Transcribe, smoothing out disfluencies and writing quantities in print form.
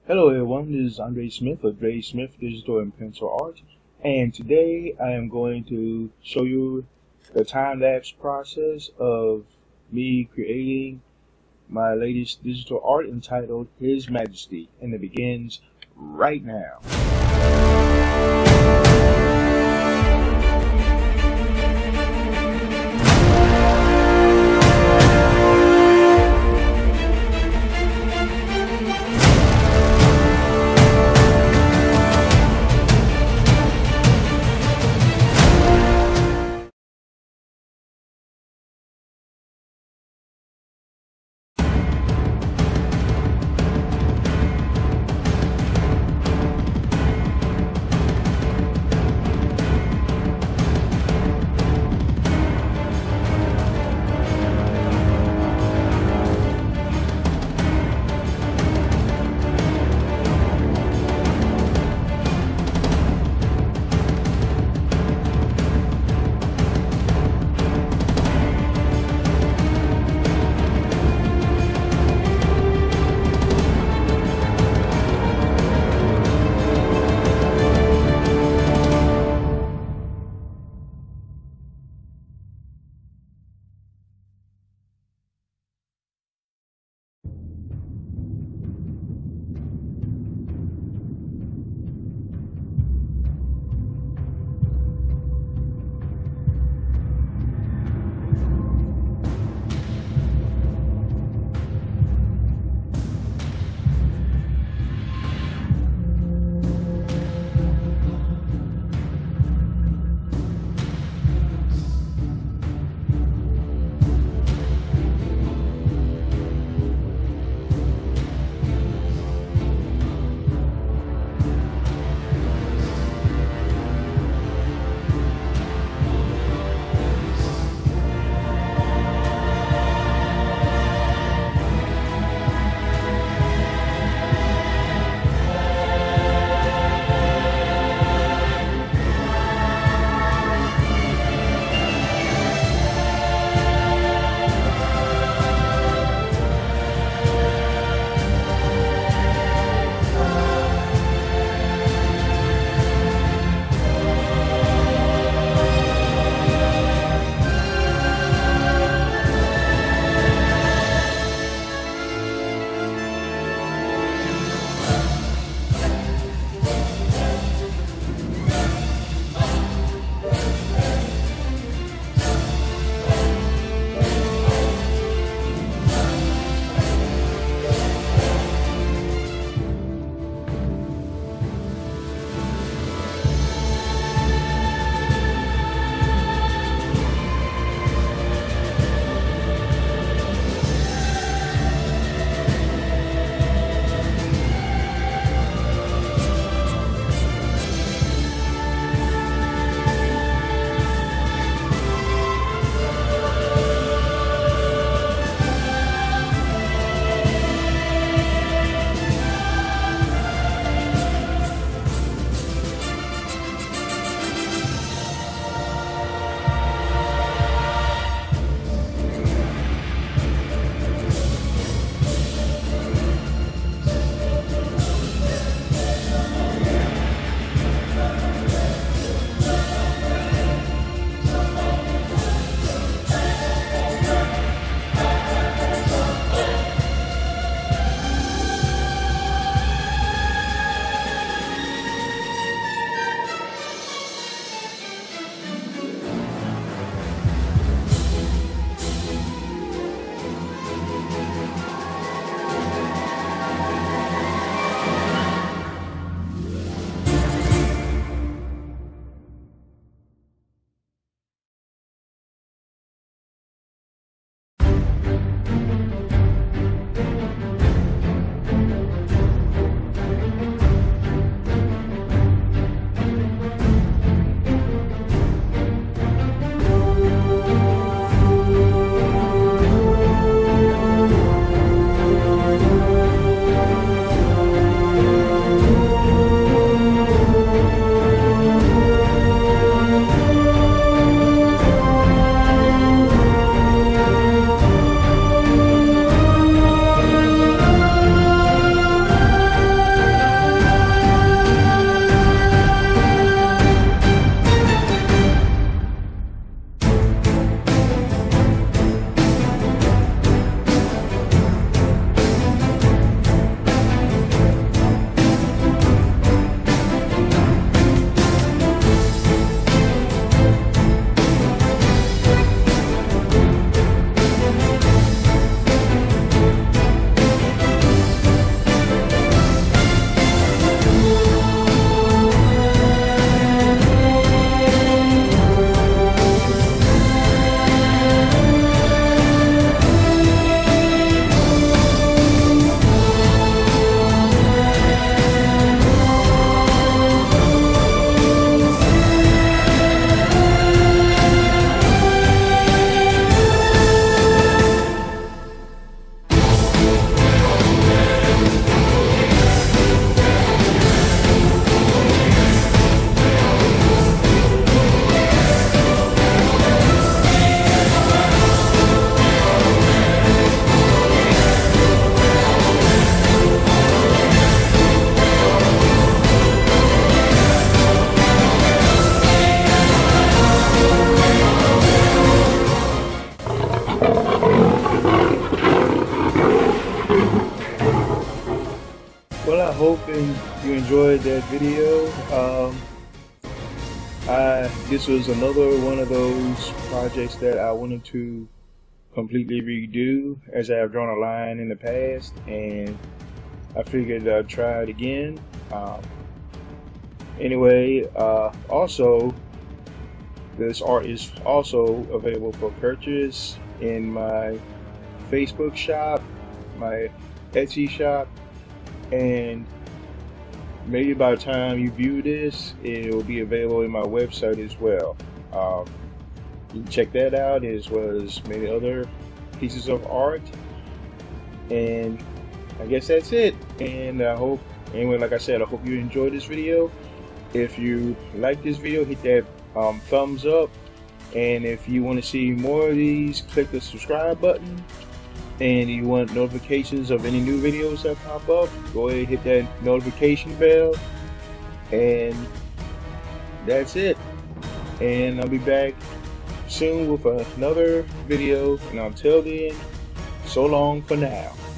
Hello everyone, this is Andre Smith of Dre Smith Digital and Pencil Art, and today I am going to show you the time-lapse process of me creating my latest digital art entitled His Majesty, and it begins right now. hope you enjoyed that video. This was another one of those projects that I wanted to completely redo, as I have drawn a line in the past, and I figured I'd try it again. Anyway, also, this art is also available for purchase in my Facebook shop, my Etsy shop, and maybe by the time you view this, it will be available in my website as well. You can check that out, as well as many other pieces of art. And I guess that's it. And I hope, anyway, like I said, I hope you enjoyed this video. If you like this video, hit that thumbs up. And if you want to see more of these, click the subscribe button. And you want notifications of any new videos that pop up, go ahead and hit that notification bell. And that's it. And I'll be back soon with another video. And until then, so long for now.